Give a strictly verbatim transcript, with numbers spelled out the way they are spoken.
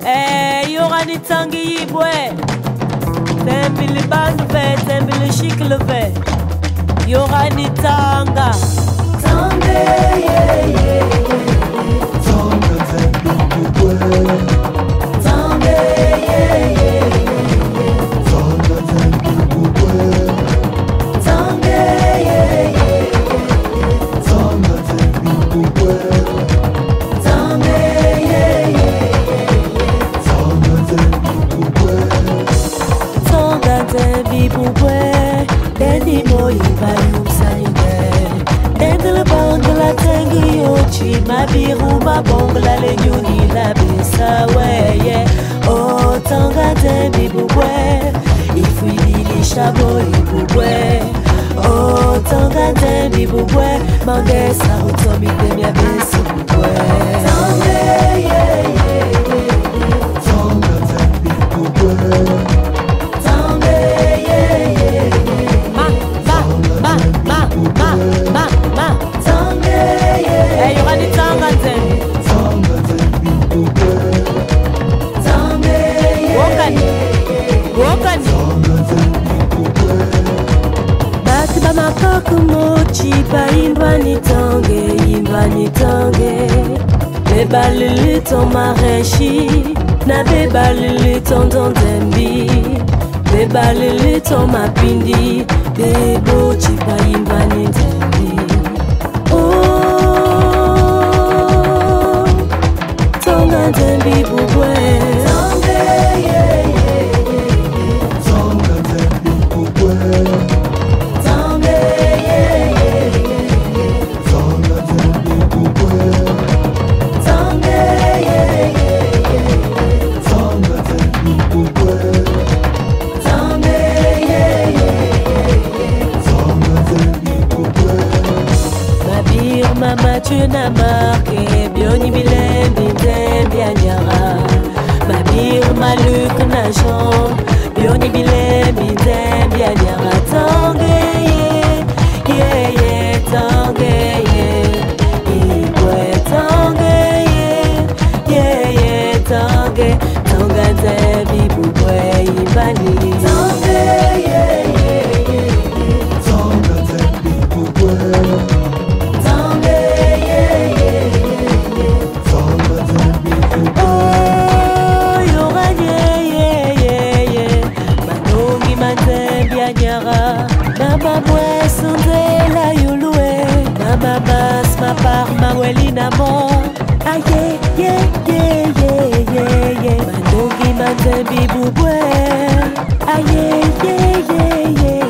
Eh, yorani tangi yibwe. Tembi li bandu ve, tembi li shik le ve. Yorani tanga. Tange, yeah, yeah, yeah. Tanga tembi bubwe. Tange, yeah, yeah, yeah. Tanga tembi bubwe. Tange, yeah, yeah, yeah. Tanga tembi bubwe. Tange, yeah, yeah, yeah. Tanga tembi bubwe. Tanga tembi bubwe. Dendi mo yibayum saninde. Dendi le bang la tengi yochi. Ma biru ma bong la le nyuni la bisa weye. Oh tanga tembi bubwe. Ifui li chabo ibubwe. Oh tanga tembi bubwe. Mange sa utomi demia besi bubwe. Tanga yeah yeah yeah. Tanga tembi bubwe. Tanga yeah yeah yeah. Ma ma ma ma ma ma ma. Tanga yeah. Hey, you ready tanga tembi? Tanga tembi bubwe. Tanga yeah. Wokani. Wokani. Tanga tembi bubwe. Bati ba makoko mochi ba imba ni tange, imba ni tange. Beba lulu ton mareshi, na beba lulu ton dondembi. Beba lulu ton mapindi, bebo chi ba imba ni tembi. Oh, tonga tembi bubwe. Tange, yeah, yeah, yeah. Tanga tembi bubwe. Tange, yeah, yeah, yeah. Tanga tembi bubwe. Tange, yeah, yeah, yeah. Tanga tembi bubwe. Tange, yeah, yeah, yeah. Tanga tembi bubwe. Ma bir mama tu na marqué bioni bilembi tembi anyara. Ma bir maluk na jean bioni bilembi tembi anyara. Tange, yeah, yeah, yeah. Tange, yeah. Ibwe tange, yeah, yeah, yeah. Tange, tanga tembi bubwe ibani. Tange, yeah, yeah, yeah. Tanga tembi bubwe. Tange, yeah, yeah, yeah. Tanga tembi bubwe. Oh, yorani, yeah, yeah, yeah. Manongi mantembi anyara. Mama mwesunde la yulue. Mama mas ma par ma welina mo. Ah, yeah, yeah, yeah, yeah, yeah, yeah. Manongi mantembi bubwe. Ah, yeah, yeah, yeah, yeah.